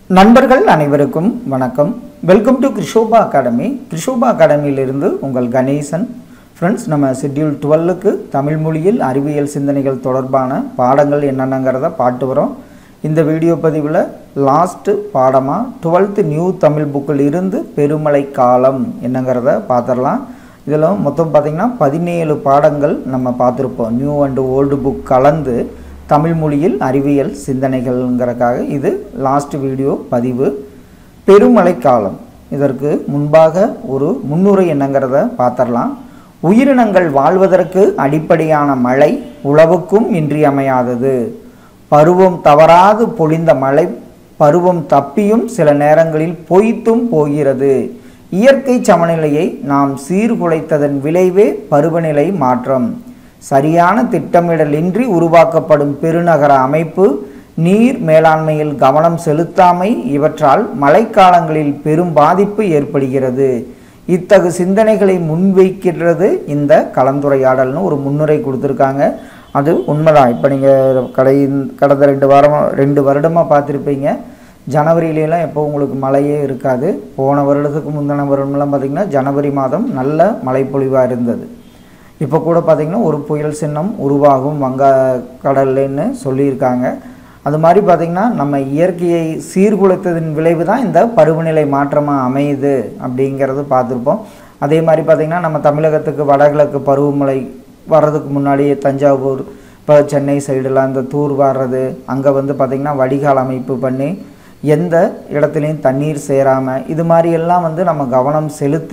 நண்பர்கள் அனைவருக்கும் வணக்கம். Welcome to Krishoba academy. Krishoba அகாடமியிலிருந்து உங்கள் கணேசன். ஃப்ரெண்ட்ஸ், நம்ம ஷெட்யூல் 12க்கு தமிழ் மொழியில் அறிவியல் சிந்தனைகள் தொடர்பான பாடங்கள் என்னென்னங்கிறத பார்த்து வரோம். இந்த வீடியோ பதிவில் லாஸ்ட்டு பாடமாக 12th நியூ தமிழ் புக்கில் இருந்து பெருமழை காலம் என்னங்கிறத பார்த்துடலாம். இதில் மொத்தம் பார்த்திங்கன்னா 17 பாடங்கள் நம்ம பார்த்துருப்போம். நியூ அண்டு ஓல்டு புக் கலந்து தமிழ் மொழியில் அறிவியல் சிந்தனைகள்ங்கிறக்காக இது லாஸ்ட் வீடியோ பதிவு. பெருமழை காலம், இதற்கு முன்பாக ஒரு முன்னுரை என்னங்கிறத பார்த்துடலாம். உயிரினங்கள் வாழ்வதற்கு அடிப்படையான மழை உழவுக்கும் இன்றியமையாதது. பருவம் தவறாது பொழிந்த மழை பருவம் தப்பியும் சில நேரங்களில் பொய்த்தும் போகிறது. இயற்கை சமநிலையை நாம் சீர்குலைத்ததன் விளைவே பருவநிலை மாற்றம். சரியான திட்டமிடலின்றி உருவாக்கப்படும் பெருநகர அமைப்பு, நீர் மேலாண்மையில் கவனம் செலுத்தாமை இவற்றால் மழைக்காலங்களில் பெரும் பாதிப்பு ஏற்படுகிறது. இத்தகு சிந்தனைகளை முன்வைக்கிறது இந்த கலந்துரையாடல்னு ஒரு முன்னுரை கொடுத்துருக்காங்க. அது உண்மைதான். இப்போ நீங்கள் கடந்த 2 வருடமாக பார்த்துருப்பீங்க. ஜனவரியிலலாம் எப்போ உங்களுக்கு மழையே இருக்காது. போன வருடத்துக்கு முந்தின வருடம்லாம் பார்த்திங்கன்னா ஜனவரி மாதம் நல்ல மழைப்பொழிவாக இருந்தது. இப்போ கூட பார்த்திங்கன்னா ஒரு புயல் சின்னம் உருவாகும் வங்கக்கடல்னு சொல்லியிருக்காங்க. அது மாதிரி பார்த்திங்கன்னா நம்ம இயற்கையை சீர்குலைத்ததின் விளைவு தான் இந்த பருவநிலை மாற்றமாக அமையுது அப்படிங்கிறது பார்த்துருப்போம். அதே மாதிரி பார்த்திங்கன்னா நம்ம தமிழகத்துக்கு வடகிழக்கு பருவமழை வர்றதுக்கு முன்னாடியே தஞ்சாவூர், இப்போ சென்னை சைடெலாம் இந்த தூர் வர்றது, அங்கே பார்த்திங்கன்னா வடிகால் அமைப்பு பண்ணி எந்த இடத்துலையும் தண்ணீர் சேராமல் இது மாதிரியெல்லாம் நம்ம கவனம்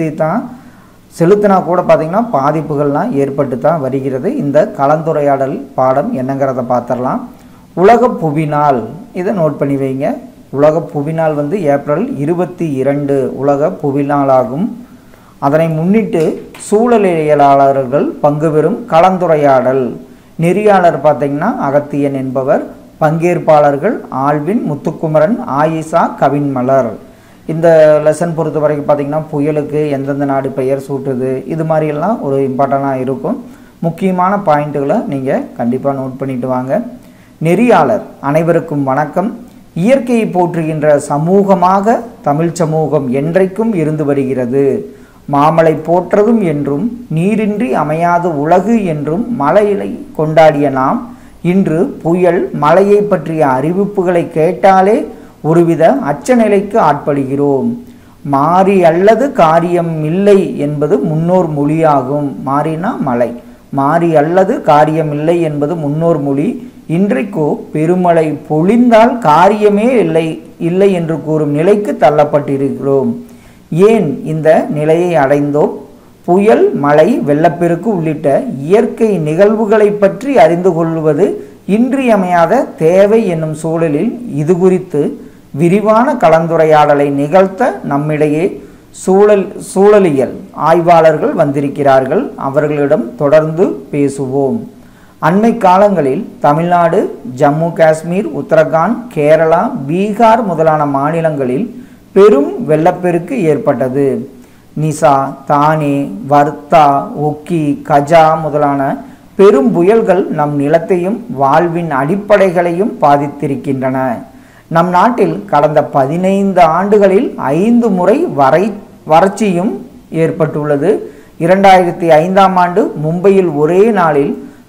செலுத்தினா கூட பார்த்திங்கன்னா பாதிப்புகள்லாம் ஏற்பட்டு தான் வருகிறது. இந்த கலந்துரையாடல் பாடம் என்னங்கிறத பார்த்துடலாம். உலக புவிநாள், இதை நோட் பண்ணி வைங்க. உலக புவிநாள் ஏப்ரல் 22 உலக புவிநாளாகும். அதனை முன்னிட்டு சூழலியலாளர்கள் பங்கு பெறும் கலந்துரையாடல். நெறியாளர் பார்த்திங்கன்னா அகத்தியன் என்பவர். பங்கேற்பாளர்கள் ஆல்வின், முத்துக்குமரன், ஆயிஷா, கவின்மலர். இந்த லெசன் பொறுத்த வரைக்கும் பார்த்திங்கன்னா புயலுக்கு எந்தெந்த நாடு பெயர் சூட்டுது, இது மாதிரியெல்லாம் ஒரு இம்பார்ட்டண்ட்டாக இருக்கும். முக்கியமான பாயிண்ட்டுகளை நீங்கள் கண்டிப்பாக நோட் பண்ணிட்டு வாங்க. நெறியாளர், அனைவருக்கும் வணக்கம். இயற்கையை போற்றுகின்ற சமூகமாக தமிழ் சமூகம் என்றைக்கும் இருந்து வருகிறது. மாமலை போற்றதும் என்றும் நீரின்றி அமையாது உலகு என்றும் மழையை கொண்டாடிய நாம் இன்று புயல், மழையை பற்றிய அறிவிப்புகளை கேட்டாலே ஒருவித அச்சநிலைக்கு ஆட்படுகிறோம். மாறி அல்லது காரியம் இல்லை என்பது முன்னோர் மொழியாகும். மாறினா மழை, மாறி அல்லது காரியம் இல்லை என்பது முன்னோர் மொழி. இன்றைக்கோ பெருமழை பொழிந்தால் காரியமே இல்லை என்று கூறும் நிலைக்கு தள்ளப்பட்டிருக்கிறோம். ஏன் இந்த நிலையை அடைந்தோம்? புயல், மழை, வெள்ளப்பெருக்கு உள்ளிட்ட இயற்கை நிகழ்வுகளை பற்றி அறிந்து கொள்வது இன்றியமையாத தேவை என்னும் சூழலில் இது குறித்து விரிவான கலந்துரையாடலை நிகழ்த்த நம்மிடையே சூழலியல் ஆய்வாளர்கள் வந்திருக்கிறார்கள். அவர்களிடம் தொடர்ந்து பேசுவோம். அண்மை காலங்களில் தமிழ்நாடு, ஜம்மு காஷ்மீர், உத்தரகாண்ட், கேரளா, பீகார் முதலான மாநிலங்களில் பெரும் வெள்ளப்பெருக்கு ஏற்பட்டது. நிசா, தானே, வர்த்தா, ஒக்கி, கஜா முதலான பெரும் புயல்கள் நம் நிலத்தையும் வாழ்வின் அடிப்படைகளையும் பாதித்திருக்கின்றன. நம் நாட்டில் கடந்த 15 ஆண்டுகளில் 5 முறை வறட்சியும் ஏற்பட்டுள்ளது. 2005ஆம் ஆண்டு மும்பையில் ஒரே நாளில்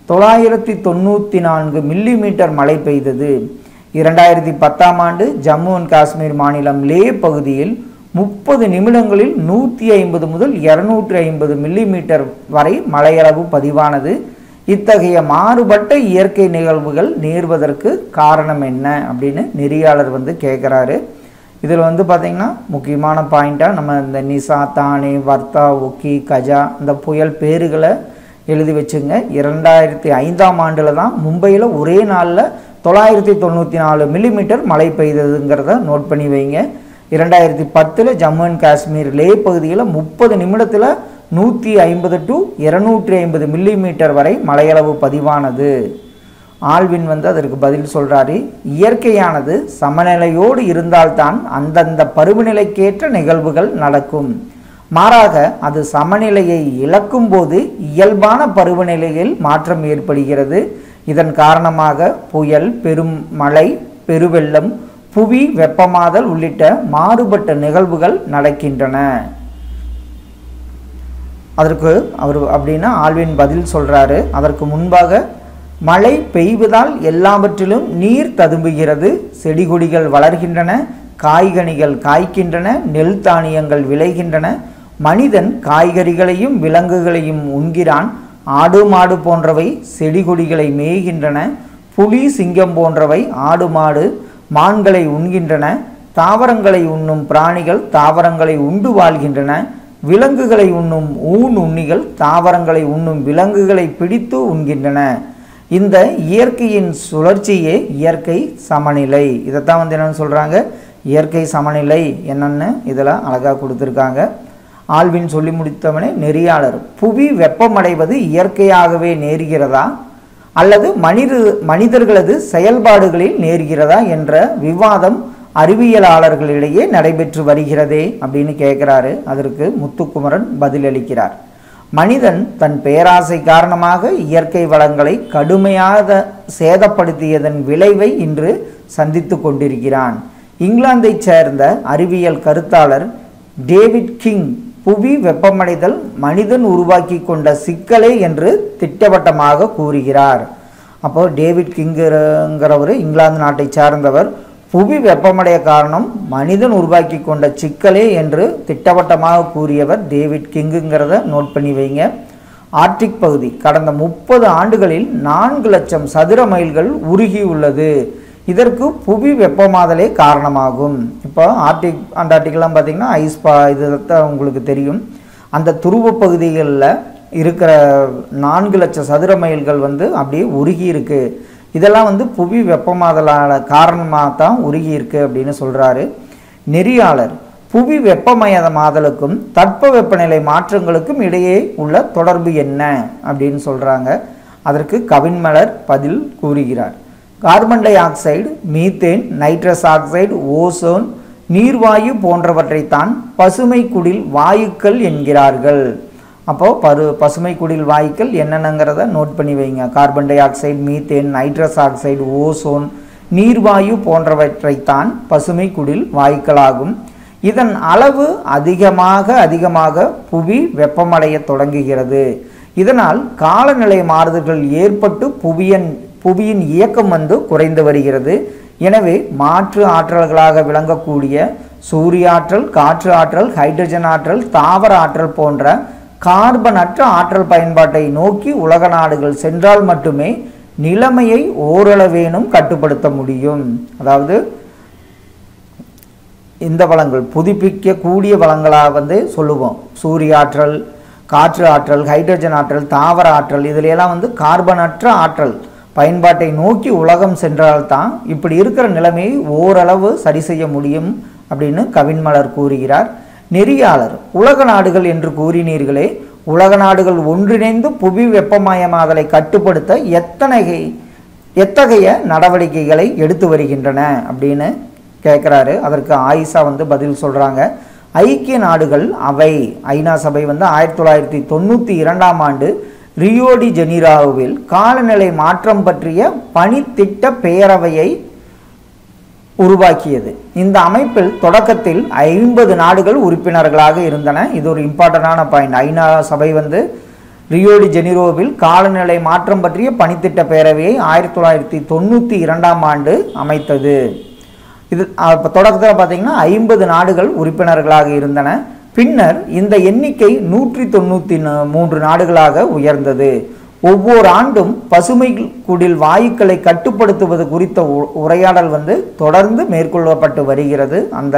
994 மில்லிமீட்டர் மழை பெய்தது. 2010ஆம் ஆண்டு ஜம்மு அண்ட் காஷ்மீர் மாநிலம் லே பகுதியில் 30 நிமிடங்களில் 150 முதல் 250 மில்லிமீட்டர் வரை மழையளவு பதிவானது. இத்தகைய மாறுபட்ட இயற்கை நிகழ்வுகள் நேர்வதற்கு காரணம் என்ன அப்படின்னு நெறியாளர் கேட்குறாரு. இதில் பார்த்திங்கன்னா முக்கியமான பாயிண்ட்டாக நம்ம இந்த நிசா, தானே, வர்த்தா, ஒக்கி, கஜா இந்த புயல் பேருகளை எழுதி வச்சுங்க. 2005ஆம் ஆண்டில் தான் மும்பையில் ஒரே நாளில் 994 மில்லிமீட்டர் மழை பெய்ததுங்கிறத நோட் பண்ணி வைங்க. 2010 ஜம்மு அண்ட் காஷ்மீர் லே பகுதியில் 30 நிமிடத்தில் 150 to 250 மில்லிமீட்டர் வரை மழையளவு பதிவானது. ஆல்வின் அதற்கு பதில் சொல்கிறாரு. இயற்கையானது சமநிலையோடு இருந்தால்தான் அந்தந்த பருவநிலைக்கேற்ற நிகழ்வுகள் நடக்கும். மாறாக அது சமநிலையை இழக்கும் போது இயல்பான பருவநிலையில் மாற்றம் ஏற்படுகிறது. இதன் காரணமாக புயல், பெரும் மழை, பெருவெள்ளம் புவி வெப்பமாதல் உள்ளிட்ட மாறுபட்ட நிகழ்வுகள் நடக்கின்றன. அதற்கு அவர் அப்படின்னா ஆல்வின் பதில் சொல்றாரு. அதற்கு முன்பாக மழை பெய்வதால் எல்லாவற்றிலும் நீர் ததும்புகிறது, செடி கொடிகள் வளர்கின்றன, காய்கனிகள் காய்க்கின்றன, நெல் தானியங்கள் விளைகின்றன, மனிதன் காய்கறிகளையும் விலங்குகளையும் உண்கிறான், ஆடு மாடு போன்றவை செடி கொடிகளை மேய்கின்றன, புலி சிங்கம் போன்றவை ஆடு மாடு மான்களை உண்கின்றன, தாவரங்களை உண்ணும் பிராணிகள் தாவரங்களை உண்டு வாழ்கின்றன, விலங்குகளை உண்ணும் உண்ணிகள் தாவரங்களை உண்ணும் விலங்குகளை பிடித்து உண்கின்றன. இந்த இயற்கையின் சுழற்சியே இயற்கை சமநிலை. இதைத்தான் என்னன்னு சொல்கிறாங்க, இயற்கை சமநிலை என்னன்னு இதில் அழகாக கொடுத்துருக்காங்க. ஆல்வின் சொல்லி முடித்தவனே நெறியாளர், புவி வெப்பமடைவது இயற்கையாகவே நேர்கிறதா அல்லது மனிதர்களது செயல்பாடுகளில் நேர்கிறதா என்ற விவாதம் அறிவியலாளர்களிடையே நடைபெற்று வருகிறதே அப்படின்னு கேட்குறாரு. அதற்கு முத்துக்குமரன் பதிலளிக்கிறார். மனிதன் தன் பேராசை காரணமாக இயற்கை வளங்களை கடுமையாக சேதப்படுத்தியதன் விளைவை இன்று சந்தித்து கொண்டிருக்கிறான். இங்கிலாந்தைச் சேர்ந்த அறிவியல் கருத்தாளர் டேவிட் கிங் புவி வெப்பமடைதல் மனிதன் உருவாக்கி கொண்ட சிக்கலே என்று திட்டவட்டமாக கூறுகிறார். அப்போ டேவிட் கிங்கிறவர் இங்கிலாந்து நாட்டை சார்ந்தவர். புவி வெப்பமடைய காரணம் மனிதன் உருவாக்கி கொண்ட சிக்கலே என்று திட்டவட்டமாக கூறியவர் டேவிட் கிங்குங்கிறத நோட் பண்ணி வைங்க. ஆர்டிக் பகுதி கடந்த 30 ஆண்டுகளில் 4 லட்சம் சதுர மைல்கள் உருகியுள்ளது. இதற்கு புவி வெப்பமாதலே காரணமாகும். இப்போ ஆர்டிக் அண்டார்டிக்லாம் பார்த்திங்கன்னா இதுதான் உங்களுக்கு தெரியும். அந்த துருவ பகுதிகளில் இருக்கிற 4 லட்சம் சதுர மைல்கள் அப்படியே உருகி இருக்கு. இதெல்லாம் புவி வெப்பமாதலான காரணமாக தான் உருகி இருக்கு அப்படின்னு சொல்கிறாரு. நெறியாளர், புவி வெப்பமயமாதலுக்கும் தட்பவெப்பநிலை மாற்றங்களுக்கும் இடையே உள்ள தொடர்பு என்ன அப்படின்னு சொல்கிறாங்க. அதற்கு கவின்மலர் பதில் கூறுகிறார். Carbon dioxide, methane, nitrous oxide, ozone, நீர்வாயு போன்றவற்றைத்தான் பசுமை குடில் வாயுக்கள் என்கிறார்கள். அப்போது பசுமை குடில் வாயுக்கள் என்னென்னங்கிறத நோட் பண்ணி வைங்க. Carbon dioxide, methane, nitrous oxide, ozone, நீர்வாயு போன்றவற்றைத்தான் பசுமை குடில் வாயுக்களாகும். இதன் அளவு அதிகமாக புவி வெப்பமடைய தொடங்குகிறது. இதனால் காலநிலை மாறுதல்கள் ஏற்பட்டு புவியின் இயக்கம் குறைந்து வருகிறது. எனவே மாற்று ஆற்றல்களாக விளங்கக்கூடிய சூரிய ஆற்றல், காற்று ஆற்றல், ஹைட்ரஜன் ஆற்றல், தாவர ஆற்றல் போன்ற கார்பனற்ற ஆற்றல் பயன்பாட்டை நோக்கி உலக நாடுகள் சென்றால் மட்டுமே நிலைமையை ஓரளவேனும் கட்டுப்படுத்த முடியும். அதாவது இந்த வளங்கள் புதுப்பிக்கக்கூடிய வளங்களாக சொல்லுவோம். சூரிய ஆற்றல், காற்று ஆற்றல், ஹைட்ரஜன் ஆற்றல், தாவர ஆற்றல், இதிலெல்லாம் கார்பனற்ற ஆற்றல் பயன்பாட்டை நோக்கி உலகம் சென்றால்தான் இப்படி இருக்கிற நிலைமையை ஓரளவு சரி செய்ய முடியும் அப்படின்னு கவின்மலர் கூறுகிறார். நெறியாளர், உலக நாடுகள் என்று கூறினீர்களே, உலக நாடுகள் ஒன்றிணைந்து புவி வெப்பமயமாதலை கட்டுப்படுத்த எத்தகைய நடவடிக்கைகளை எடுத்து வருகின்றன அப்படின்னு கேட்குறாரு. அதற்கு ஆயிஷா பதில் சொல்கிறாங்க. ஐக்கிய நாடுகள் அவை ஐநா சபை 1992ஆம் ஆண்டு ரியோ டி ஜெனீரோவில் காலநிலை மாற்றம் பற்றிய பணித்திட்ட பேரவையை உருவாக்கியது. இந்த அமைப்பில் தொடக்கத்தில் 50 நாடுகள் உறுப்பினர்களாக இருந்தன. இது ஒரு இம்பார்ட்டண்டான பாயிண்ட். ஐநா சபை ரியோ டி ஜெனீரோவில் காலநிலை மாற்றம் பற்றிய பணித்திட்ட பேரவையை 1992ஆம் ஆண்டு அமைத்தது. இது தொடக்கத்தில் பார்த்தீங்கன்னா 50 நாடுகள் உறுப்பினர்களாக இருந்தன. பின்னர் இந்த எண்ணிக்கை 193 நாடுகளாக உயர்ந்தது. ஒவ்வொரு ஆண்டும் பசுமை குடில் வாயுக்களை கட்டுப்படுத்துவது குறித்த உரையாடல் தொடர்ந்து மேற்கொள்ளப்பட்டு வருகிறது அந்த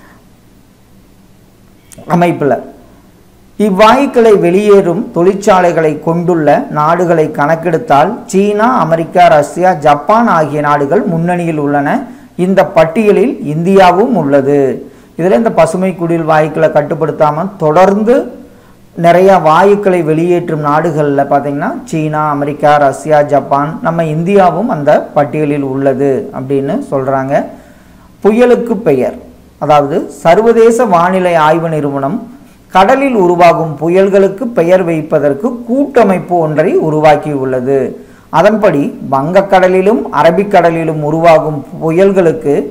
அமைப்பில். இவ்வாயுக்களை வெளியேறும் தொழிற்சாலைகளை கொண்டுள்ள நாடுகளை கணக்கெடுத்தால் சீனா, அமெரிக்கா, ரஷ்யா, ஜப்பான் ஆகிய நாடுகள் முன்னணியில் உள்ளன. இந்த பட்டியலில் இந்தியாவும் உள்ளது. இதில் இந்த பசுமை குடில் வாயுக்களை கட்டுப்படுத்தாமல் தொடர்ந்து நிறையா வாயுக்களை வெளியேற்றும் நாடுகளில் பார்த்திங்கன்னா சீனா, அமெரிக்கா, ரஷ்யா, ஜப்பான், நம்ம இந்தியாவும் அந்த பட்டியலில் உள்ளது அப்படின்னு சொல்கிறாங்க. புயலுக்கு பெயர், அதாவது சர்வதேச வானிலை ஆய்வு நிறுவனம் கடலில் உருவாகும் புயல்களுக்கு பெயர் வைப்பதற்கு கூட்டமைப்பு ஒன்றை உருவாக்கி உள்ளது. அதன்படி வங்கக்கடலிலும் அரபிக்கடலிலும் உருவாகும் புயல்களுக்கு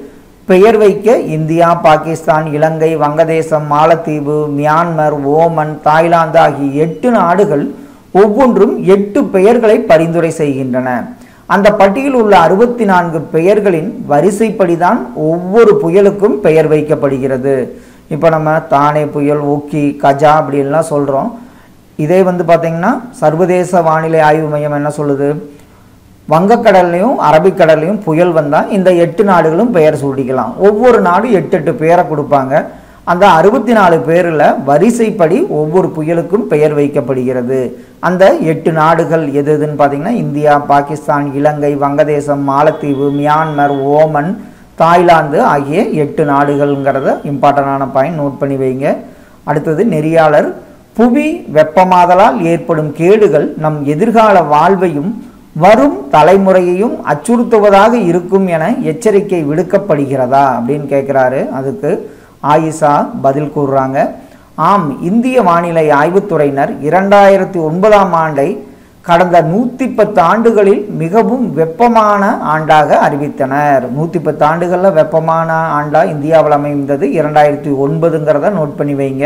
பெயர் வைக்க இந்தியா, பாகிஸ்தான், இலங்கை, வங்கதேசம், மாலத்தீவு, மியான்மர், ஓமன், தாய்லாந்து ஆகிய 8 நாடுகள் ஒவ்வொன்றும் 8 பெயர்களை பரிந்துரை செய்கின்றன. அந்த பட்டியலில் உள்ள 64 பெயர்களின் வரிசைப்படிதான் ஒவ்வொரு புயலுக்கும் பெயர் வைக்கப்படுகிறது. இப்போ நம்ம தானே புயல், ஒக்கி, கஜா அப்படின்லாம் சொல்கிறோம். இதே வந்து பார்த்திங்கன்னா சர்வதேச வானிலை ஆய்வு மையம் என்ன சொல்லுது, வங்கக்கடல்லையும் அரபிக்கடல்லையும் புயல் வந்தால் இந்த 8 நாடுகளும் பெயர் சூட்டிக்கலாம். ஒவ்வொரு நாடும் 8 பேரை கொடுப்பாங்க. அந்த 64 பேரில் வரிசைப்படி ஒவ்வொரு புயலுக்கும் பெயர் வைக்கப்படுகிறது. அந்த 8 நாடுகள் எது எதுன்னு பார்த்தீங்கன்னா இந்தியா, பாகிஸ்தான், இலங்கை, வங்கதேசம், மாலத்தீவு, மியான்மர், ஓமன், தாய்லாந்து ஆகிய 8 நாடுகள்ங்கிறத இம்பார்ட்டண்டான பாயிண்ட் நோட் பண்ணி வைங்க. அடுத்தது நெறியாளர், புவி வெப்பமாதலால் ஏற்படும் கேடுகள் நம் எதிர்கால வாழ்வையும் வரும் தலைமுறையையும் அச்சுறுத்துவதாக இருக்கும் என எச்சரிக்கை விடுக்கப்படுகிறதா அப்படின்னு கேட்குறாரு. அதுக்கு ஆயிஷா பதில் கூறுறாங்க, ஆம், இந்திய வானிலை ஆய்வுத்துறையினர் 2009ஆம் ஆண்டை கடந்த 110 ஆண்டுகளில் மிகவும் வெப்பமான ஆண்டாக அறிவித்தனர். 110 ஆண்டுகளில் வெப்பமான ஆண்டாக இந்தியாவில் அமைந்தது 2009ங்கிறத நோட் பண்ணி வைங்க.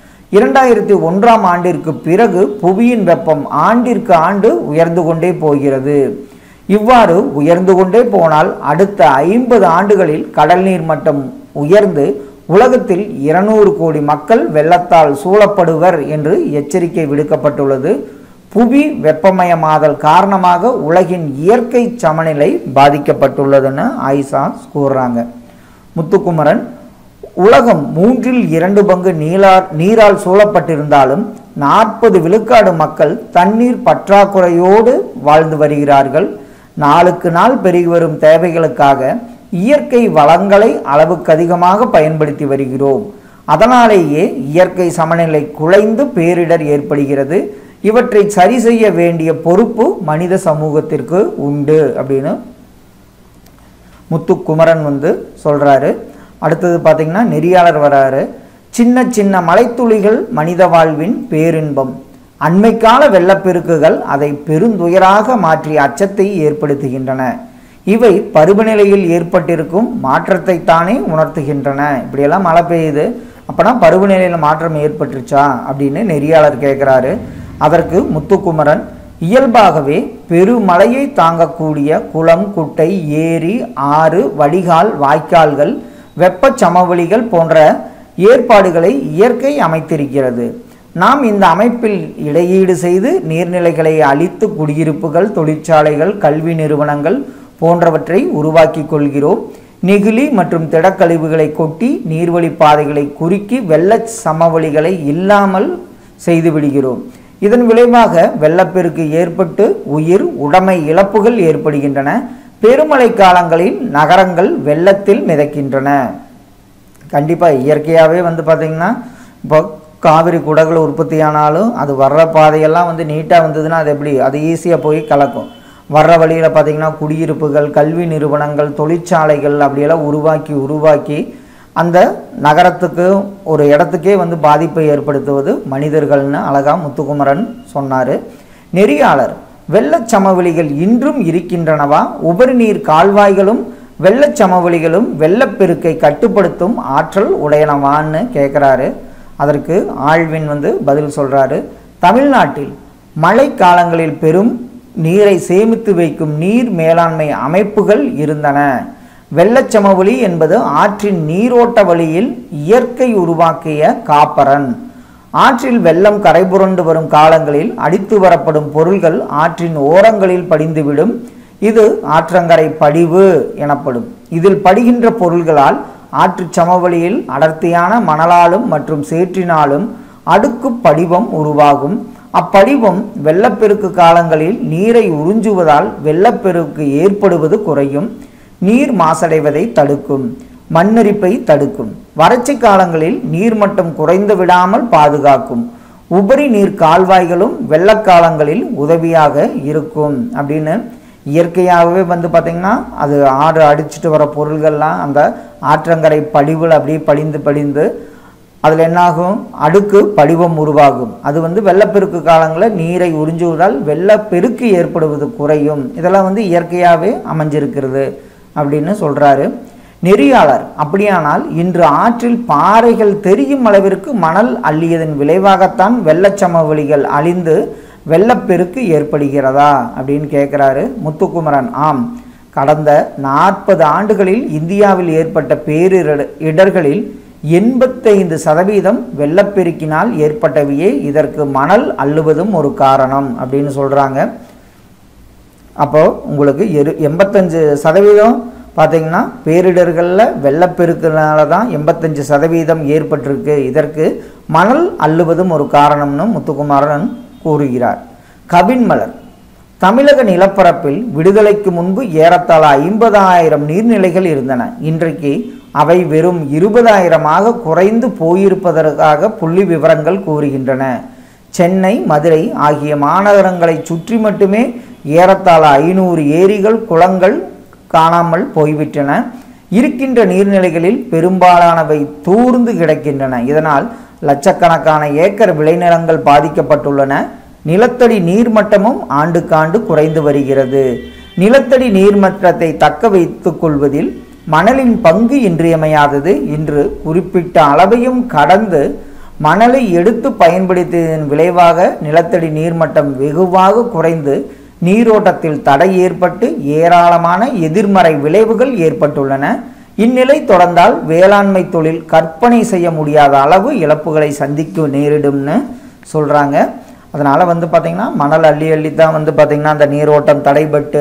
2001ஆம் ஆண்டிற்கு பிறகு புவியின் வெப்பம் ஆண்டிற்கு ஆண்டு உயர்ந்து கொண்டே போகிறது. இவ்வாறு உயர்ந்து கொண்டே போனால் அடுத்த 50 ஆண்டுகளில் கடல் நீர் மட்டம் உயர்ந்து உலகத்தில் 200 கோடி மக்கள் வெள்ளத்தால் சூழப்படுவர் என்று எச்சரிக்கை விடுக்கப்பட்டுள்ளது. புவி வெப்பமயமாதல் காரணமாக உலகின் இயற்கை சமநிலை பாதிக்கப்பட்டுள்ளதுன்னு ஆயிஷா கூறுறாங்க. முத்துக்குமரன், உலகம் 3/2 பங்கு நீரால் சூழப்பட்டிருந்தாலும் 40 விழுக்காடு மக்கள் தண்ணீர் பற்றாக்குறையோடு வாழ்ந்து வருகிறார்கள். நாளுக்கு நாள் பெருகி வரும் தேவைகளுக்காக இயற்கை வளங்களை அளவுக்கு அதிகமாக பயன்படுத்தி வருகிறோம். அதனாலேயே இயற்கை சமநிலை குலைந்து பேரிடர் ஏற்படுகிறது. இவற்றை சரி செய்ய வேண்டிய பொறுப்பு மனித சமூகத்திற்கு உண்டு அப்படின்னு முத்துக்குமரன் வந்து சொல்றாரு. அடுத்தது பார்த்தீங்கன்னா நெறியாளர் வராரு. சின்ன சின்ன மலைத்துளிகள் மனித வாழ்வின் பேரின்பம். அண்மைக்கால வெள்ளப்பெருக்குகள் அதை பெருந்துயராக மாற்றிய அச்சத்தை ஏற்படுத்துகின்றன. இவை பருவநிலையில் ஏற்பட்டிருக்கும் மாற்றத்தை தானே உணர்த்துகின்றன. இப்படியெல்லாம் மழை பெய்யுது, அப்போனா பருவநிலையில் மாற்றம் ஏற்பட்டுருச்சா அப்படின்னு நெறியாளர் கேட்குறாரு. அதற்கு முத்துக்குமரன், இயல்பாகவே பெருமழையை தாங்கக்கூடிய குளம், குட்டை, ஏரி, ஆறு, வடிகால், வாய்க்கால்கள், வெப்ப சமவெளிகள் போன்ற ஏற்பாடுகளை இயற்கை அமைத்திருக்கிறது. நாம் இந்த அமைப்பில் இடையீடு செய்து நீர்நிலைகளை அழித்து குடியிருப்புகள், தொழிற்சாலைகள், கல்வி நிறுவனங்கள் போன்றவற்றை உருவாக்கி கொள்கிறோம். நெகிழி மற்றும் திடக்கழிவுகளை கொட்டி நீர்வழி பாதைகளை குறுக்கி வெள்ள சமவெளிகளை இல்லாமல் செய்து விடுகிறோம். இதன் விளைவாக வெள்ளப்பெருக்கு ஏற்பட்டு உயிர் உடைமை இழப்புகள் ஏற்படுகின்றன. பெருமழை காலங்களில் நகரங்கள் வெள்ளத்தில் மிதக்கின்றன. கண்டிப்பாக இயற்கையாகவே வந்து பார்த்திங்கன்னா இப்போ காவிரி குடகுல உற்பத்தியானாலும் அது வர்ற பாதையெல்லாம் வந்து நீட்டாக வந்ததுன்னா அது எப்படி, அது ஈஸியாக போய் கலக்கும். வர்ற வழியில் பார்த்திங்கன்னா குடியிருப்புகள், கல்வி நிறுவனங்கள், தொழிற்சாலைகள் அப்படியெல்லாம் உருவாக்கி அந்த நகரத்துக்கு ஒரு இடத்துக்கே வந்து பாதிப்பை ஏற்படுத்துவது மனிதர்கள்னு அழகாக முத்துக்குமரன் சொன்னார். நெறியாளர், வெள்ளச்சமவெளிகள் இன்றும் இருக்கின்றனவா? உபரி நீர் கால்வாய்களும் வெள்ளச்சமவெளிகளும் வெள்ளப்பெருக்கை கட்டுப்படுத்தும் ஆற்றல் உடையனவான்னு கேட்குறாரு. அதற்கு ஆழ்வின் வந்து பதில் சொல்கிறாரு. தமிழ்நாட்டில் மழை காலங்களில் பெரும் நீரை சேமித்து வைக்கும் நீர் மேலாண்மை அமைப்புகள் இருந்தன. வெள்ளச்சமவெளி என்பது ஆற்றின் நீரோட்ட வழியில் இயற்கை உருவாக்கிய காப்பரன். ஆற்றில் வெள்ளம் கரைபுரண்டு வரும் காலங்களில் அடித்து வரப்படும் பொருள்கள் ஆற்றின் ஓரங்களில் படிந்துவிடும். இது ஆற்றங்கரை படிவு எனப்படும். இதில் படிகின்ற பொருள்களால் ஆற்று சமவெளியில் அடர்த்தியான மணலாலும் மற்றும் சேற்றினாலும் அடுக்கு படிவம் உருவாகும். அப்படிவம் வெள்ளப்பெருக்கு காலங்களில் நீரை உறிஞ்சுவதால் வெள்ளப்பெருக்கு ஏற்படுவது குறையும். நீர் மாசடைவதை தடுக்கும், மண்ணரிப்பை தடுக்கும். வறட்சி காலங்களில் நீர்மட்டம் குறைந்து விடாமல் பாதுகாக்கும். உபரி நீர் கால்வாய்களும் வெள்ளக்காலங்களில் உதவியாக இருக்கும் அப்படின்னு இயற்கையாகவே வந்து பார்த்திங்கன்னா அது ஆறு அடிச்சுட்டு வர பொருள்கள்லாம் அந்த ஆற்றங்கரை படிவில் அப்படியே படிந்து அதில் என்னாகும், அடுக்கு படிவம் உருவாகும். அது வந்து வெள்ளப்பெருக்கு காலங்களில் நீரை உறிஞ்சுவதால் வெள்ளப்பெருக்கு ஏற்படுவது குறையும். இதெல்லாம் வந்து இயற்கையாகவே அமைஞ்சிருக்கிறது அப்படின்னு சொல்கிறாரு. நெறியாளர் அப்படியானால் இன்று ஆற்றில் பாறைகள் தெரியும் அளவிற்கு மணல் அள்ளியதன் விளைவாகத்தான் வெள்ளச்சமவெளிகள் அழிந்து வெள்ளப்பெருக்கு ஏற்படுகிறதா அப்படின்னு கேட்குறாரு முத்துக்குமரன். ஆம், கடந்த 40 ஆண்டுகளில் இந்தியாவில் ஏற்பட்ட பேரிடர்களில் 85% வெள்ளப்பெருக்கினால் ஏற்பட்டவையே. இதற்கு மணல் அள்ளுவதும் ஒரு காரணம் அப்படின்னு சொல்கிறாங்க. அப்போது உங்களுக்கு 85% பார்த்தீங்கன்னா பேரிடர்களில் வெள்ளப்பெருக்கினால தான் 85% ஏற்பட்டிருக்கு. இதற்கு மணல் அள்ளுவதும் ஒரு காரணம்னு முத்துக்குமாரன் கூறுகிறார். கவின்மலர், தமிழக நிலப்பரப்பில் விடுதலைக்கு முன்பு ஏறத்தாழ 50,000 நீர்நிலைகள் இருந்தன. இன்றைக்கு அவை வெறும் 20,000 குறைந்து போயிருப்பதற்காக புள்ளி விவரங்கள் கூறுகின்றன. சென்னை, மதுரை ஆகிய மாநகரங்களை சுற்றி மட்டுமே ஏறத்தாழ 500 ஏரிகள், குளங்கள் காணாமல் போய்விட்டன. இருக்கின்ற நீர்நிலைகளில் பெரும்பாலானவை தூர்ந்து கிடக்கின்றன. இதனால் லட்சக்கணக்கான ஏக்கர் விளைநிலங்கள் பாதிக்கப்பட்டுள்ளன. நிலத்தடி நீர்மட்டமும் ஆண்டுக்காண்டு குறைந்து வருகிறது. நிலத்தடி நீர்மட்டத்தை தக்க வைத்துக் கொள்வதில் மணலின் பங்கு இன்றியமையாதது. இன்று குறிப்பிட்ட அளவையும் கடந்து மணலை எடுத்து பயன்படுத்தியதன் விளைவாக நிலத்தடி நீர்மட்டம் வெகுவாக குறைந்து நீரோட்டத்தில் தடை ஏற்பட்டு ஏராளமான எதிர்மறை விளைவுகள் ஏற்பட்டுள்ளன. இந்நிலை தொடர்ந்தால் வேளாண்மை தொழில் கற்பனை செய்ய முடியாத அளவு இழப்புகளை சந்திக்க நேரிடும்னு சொல்கிறாங்க. அதனால் பார்த்திங்கன்னா மணல் அள்ளி தான் பார்த்திங்கன்னா அந்த நீரோட்டம் தடைபட்டு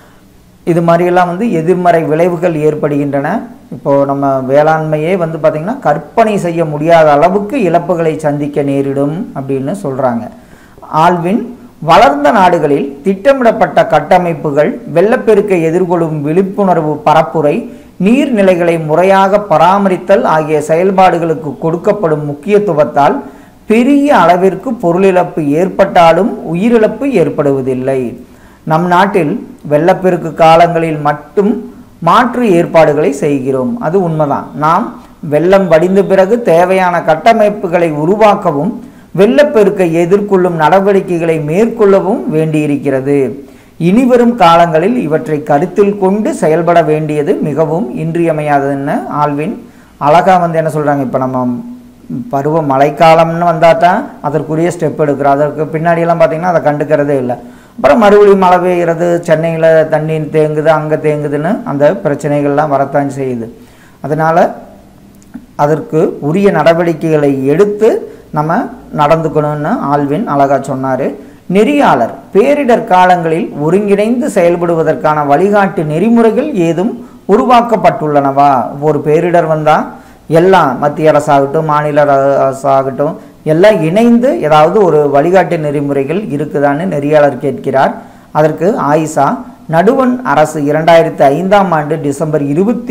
இது மாதிரியெல்லாம் எதிர்மறை விளைவுகள் ஏற்படுகின்றன. இப்போது நம்ம வேளாண்மையே பார்த்திங்கன்னா கற்பனை செய்ய முடியாத அளவுக்கு இழப்புகளை சந்திக்க நேரிடும் அப்படின்னு சொல்கிறாங்க. ஆல்வின், வளர்ந்த நாடுகளில் திட்டமிடப்பட்ட கட்டமைப்புகள், வெள்ளப்பெருக்கை எதிர்கொள்ளும் விழிப்புணர்வு பரப்புரை, நீர்நிலைகளை முறையாக பராமரித்தல் ஆகிய செயல்பாடுகளுக்கு கொடுக்கப்படும் முக்கியத்துவத்தால் பெரிய அளவிற்கு பொருளிழப்பு ஏற்பட்டாலும் உயிரிழப்பு ஏற்படுவதில்லை. நம் நாட்டில் வெள்ளப்பெருக்கு காலங்களில் மட்டும் மாற்று ஏற்பாடுகளை செய்கிறோம். அது உண்மைதான். நாம் வெள்ளம் வடிந்த பிறகு தேவையான கட்டமைப்புகளை உருவாக்கவும் வெள்ளப்பெருக்கை எதிர்கொள்ளும் நடவடிக்கைகளை மேற்கொள்ளவும் வேண்டியிருக்கிறது. இனிவரும் காலங்களில் இவற்றை கருத்தில் கொண்டு செயல்பட வேண்டியது மிகவும் இன்றியமையாததுன்னு ஆல்வின் அழகாக என்ன சொல்கிறாங்க. இப்போ நம்ம பருவ மழைக்காலம்னு வந்தால்தான் அதற்குரிய ஸ்டெப் எடுக்கிறோம். அதற்கு பின்னாடியெல்லாம் பார்த்திங்கன்னா அதை கண்டுக்கிறதே இல்லை. அப்புறம் மறுபடியும் மழை பெய்கிறது, சென்னையில் தண்ணி தேங்குது, அங்கே தேங்குதுன்னு அந்த பிரச்சனைகள்லாம் வரத்தான் செய்யுது. அதனால் அதற்கு உரிய நடவடிக்கைகளை எடுத்து நம்ம நடந்துக்கணும்னு ஆல்வின் அழகாக சொன்னார். நெறியாளர், பேரிடர் காலங்களில் ஒருங்கிணைந்து செயல்படுவதற்கான வழிகாட்டு நெறிமுறைகள் ஏதும் உருவாக்கப்பட்டுள்ளனவா? ஒரு பேரிடர் வந்தால் எல்லாம் மத்திய அரசாகட்டும் மாநில அரசாகட்டும் எல்லாம் இணைந்து ஏதாவது ஒரு வழிகாட்டு நெறிமுறைகள் இருக்குதான்னு நெறியாளர் கேட்கிறார். அதற்கு ஆயிஷா, நடுவண் அரசு 2005ஆம் ஆண்டு டிசம்பர்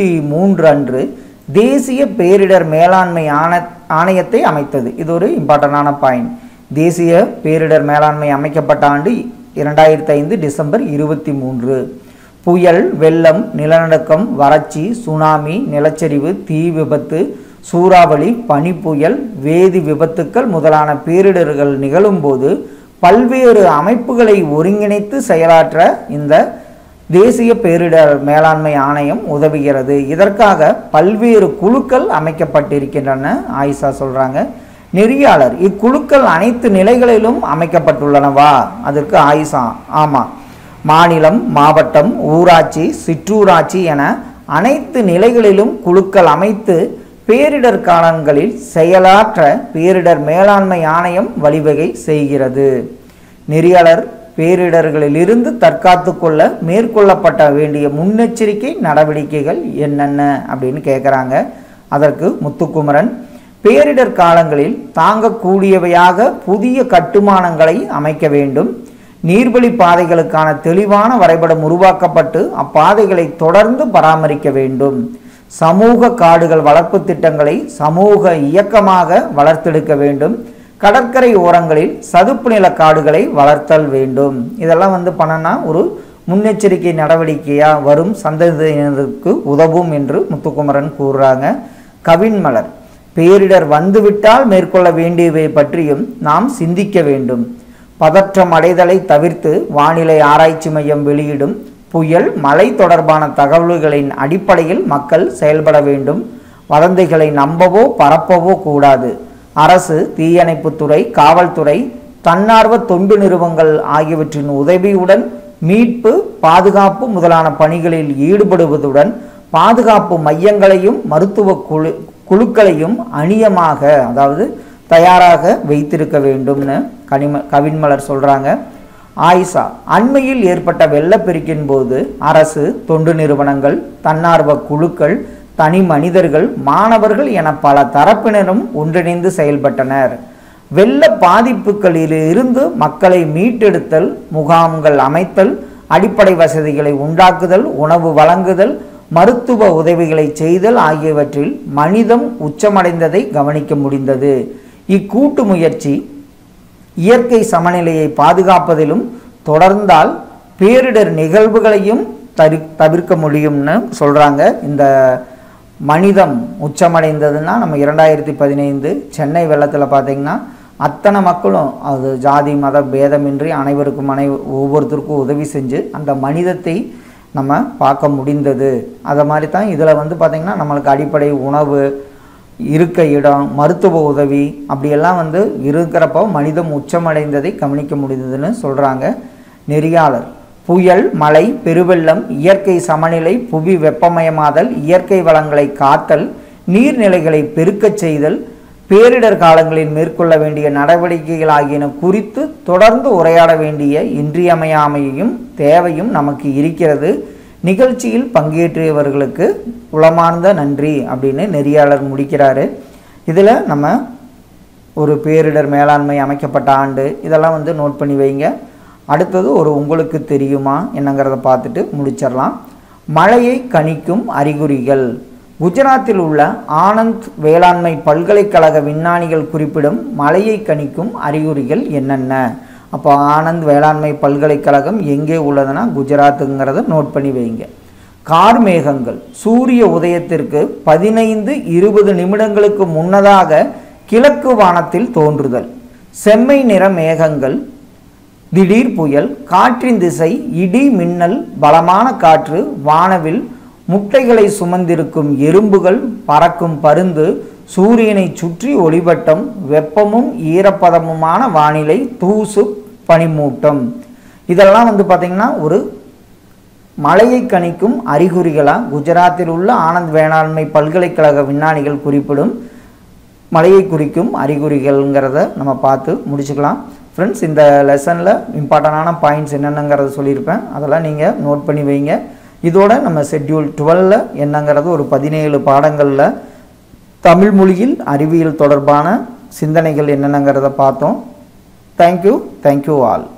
23 அன்று தேசிய பேரிடர் மேலாண்மை ஆணையத்தை அமைத்தது. இது ஒரு இம்பார்ட்டண்டான பாயிண்ட். தேசிய பேரிடர் மேலாண்மை அமைக்கப்பட்ட ஆண்டு 2005 டிசம்பர் 23. புயல், வெள்ளம், நிலநடுக்கம், வறட்சி, சுனாமி, நிலச்சரிவு, தீ விபத்து, சூறாவளி, பனிப்புயல், வேதி விபத்துக்கள் முதலான பேரிடர்கள் நிகழும்போது பல்வேறு அமைப்புகளை ஒருங்கிணைத்து செயலாற்ற இந்த தேசிய பேரிடர் மேலாண்மை ஆணையம் உதவுகிறது. இதற்காக பல்வேறு குழுக்கள் அமைக்கப்பட்டிருக்கின்றன ஆயிஷா சொல்கிறாங்க. நெறியாளர், இக்குழுக்கள் அனைத்து நிலைகளிலும் அமைக்கப்பட்டுள்ளனவா? அதற்கு ஆயிஷா, ஆமாம். மாநிலம், மாவட்டம், ஊராட்சி, சிற்றூராட்சி என அனைத்து நிலைகளிலும் குழுக்கள் அமைத்து பேரிடர் காலங்களில் செயலாற்ற பேரிடர் மேலாண்மை ஆணையம் வழிவகை செய்கிறது. நெறியாளர், பேரிடர்களிலிருந்து தற்காத்து கொள்ள மேற்கொள்ளப்பட்ட வேண்டிய முன்னெச்சரிக்கை நடவடிக்கைகள் என்னென்ன அப்படின்னு கேட்குறாங்க. அதற்கு முத்துக்குமரன், பேரிடர் காலங்களில் தாங்கக்கூடியவையாக புதிய கட்டுமானங்களை அமைக்க வேண்டும். நீர்வழி பாதைகளுக்கான தெளிவான வரைபடம் உருவாக்கப்பட்டு அப்பாதைகளை தொடர்ந்து பராமரிக்க வேண்டும். சமூக காடுகள் வளர்ப்பு திட்டங்களை சமூக இயக்கமாக வளர்த்தெடுக்க வேண்டும். கடற்கரை ஓரங்களில் சதுப்பு நில காடுகளை வளர்த்தல் வேண்டும். இதெல்லாம் பண்ணனா ஒரு முன்னெச்சரிக்கை நடவடிக்கையாக வரும் சந்ததியினருக்கு உதவும் என்று முத்துக்குமரன் கூறுறாங்க. கவின்மலர், பேரிடர் வந்துவிட்டால் மேற்கொள்ள வேண்டியவை பற்றியும் நாம் சிந்திக்க வேண்டும். பதற்றம் அடைதலை தவிர்த்து வானிலை ஆராய்ச்சி மையம் வெளியிடும் புயல் மழை தொடர்பான தகவல்களின் அடிப்படையில் மக்கள் செயல்பட வேண்டும். வதந்திகளை நம்பவோ பரப்பவோ கூடாது. அரசு, தீயணைப்புத்துறை, காவல்துறை, தன்னார்வ தொண்டு நிறுவனங்கள் ஆகியவற்றின் உதவியுடன் மீட்பு, பாதுகாப்பு முதலான பணிகளில் ஈடுபடுவதுடன் பாதுகாப்பு மையங்களையும் மருத்துவ குழுக்களையும் அணியமாக, அதாவது தயாராக வைத்திருக்க வேண்டும்னு கவின்மலர் சொல்கிறாங்க. ஆயிஷா, அண்மையில் ஏற்பட்ட வெள்ளப்பெருக்கின் போது அரசு, தொண்டு நிறுவனங்கள், தன்னார்வ குழுக்கள், தனி மனிதர்கள், மாணவர்கள் என பல தரப்பினரும் ஒன்றிணைந்து செயல்பட்டனர். வெள்ள பாதிப்புகளிலிருந்து மக்களை மீட்டெடுத்தல், முகாம்கள் அமைத்தல், அடிப்படை வசதிகளை உண்டாக்குதல், உணவு வழங்குதல், மருத்துவ உதவிகளை செய்தல் ஆகியவற்றில் மனிதம் உச்சமடைந்ததை கவனிக்க முடிந்தது. இக்கூட்டு முயற்சி இயற்கை சமநிலையை பாதுகாப்பதிலும் தொடர்ந்தால் பேரிடர் நிகழ்வுகளையும் தவிர்க்க முடியும்னு சொல்கிறாங்க. இந்த மனிதம் உச்சமடைந்ததுன்னா நம்ம 2015 சென்னை வெள்ளத்தில் பார்த்திங்கன்னா அத்தனை மக்களும், அது ஜாதி மத பேதமின்றி அனைவருக்கும் ஒவ்வொருத்தருக்கும் உதவி செஞ்சு அந்த மனிதத்தை நம்ம பார்க்க முடிந்தது. அதை மாதிரி தான் இதில் வந்து பார்த்திங்கன்னா நம்மளுக்கு அடிப்படை உணவு, இருக்க இடம், மருத்துவ உதவி அப்படியெல்லாம் வந்து இருக்கிறப்போ மனிதம் உச்சமடைந்ததை கவனிக்க முடிந்ததுன்னு சொல்கிறாங்க. நெறியாளர், புயல், மழை, பெருவெள்ளம், இயற்கை சமநிலை, புவி வெப்பமயமாதல், இயற்கை வளங்களை காத்தல், நீர்நிலைகளை பெருக்கச் செய்தல், பேரிடர் காலங்களில் மேற்கொள்ள வேண்டிய நடவடிக்கைகள் ஆகியன குறித்து தொடர்ந்து உரையாட வேண்டிய இன்றியமையாமையும் தேவையும் நமக்கு இருக்கிறது. நிகழ்ச்சியில் பங்கேற்றியவர்களுக்கு உளமார்ந்த நன்றி அப்படின்னு நெறியாளர் முடிக்கிறாரு. இதில் நம்ம ஒரு பேரிடர் மேலாண்மை அமைக்கப்பட்ட ஆண்டு இதெல்லாம் வந்து நோட் பண்ணி வைங்க. அடுத்தது ஒரு உங்களுக்கு தெரியுமா என்னங்கிறத பார்த்துட்டு முடிச்சிடலாம். மழையை கணிக்கும் அறிகுறிகள். குஜராத்தில் உள்ள ஆனந்த் வேளாண்மை பல்கலைக்கழக விஞ்ஞானிகள் குறிப்பிடும் மழையை கணிக்கும் அறிகுறிகள் என்னென்ன? அப்போ ஆனந்த் வேளாண்மை பல்கலைக்கழகம் எங்கே உள்ளதுன்னா குஜராத்துங்கிறத நோட் பண்ணி வைங்க. கார்மேகங்கள் சூரிய உதயத்திற்கு 15-20 நிமிடங்களுக்கு முன்னதாக கிழக்கு வானத்தில் தோன்றுதல். செம்மை நிற மேகங்கள், திடீர் புயல், காற்றின் திசை, இடி மின்னல், பலமான காற்று, வானவில், முட்டைகளை சுமந்திருக்கும் எறும்புகள், பறக்கும் பருந்து, சூரியனை சுற்றி ஒளிவட்டம், வெப்பமும் ஈரப்பதமுமான வானிலை, தூசு, பனிமூட்டம். இதெல்லாம் வந்து பார்த்திங்கன்னா ஒரு மழையை கணிக்கும் அறிகுறிகளாக குஜராத்தில் உள்ள ஆனந்த் வேளாண்மை பல்கலைக்கழக விஞ்ஞானிகள் குறிப்பிடும் மழையை குறிக்கும் அறிகுறிகள்ங்கிறத நம்ம பார்த்து முடிச்சுக்கலாம். ஃப்ரெண்ட்ஸ், இந்த லெசனில் இம்பார்ட்டண்டான பாயிண்ட்ஸ் என்னென்னங்கிறத சொல்லியிருப்பேன். அதெல்லாம் நீங்கள் நோட் பண்ணி வைங்க. இதோட நம்ம ஷெட்யூல் 12 என்னங்கிறது ஒரு 17 பாடங்களில் தமிழ் மொழியில் அறிவியல் தொடர்பான சிந்தனைகள் என்னென்னங்கிறத பார்த்தோம். Thank you all.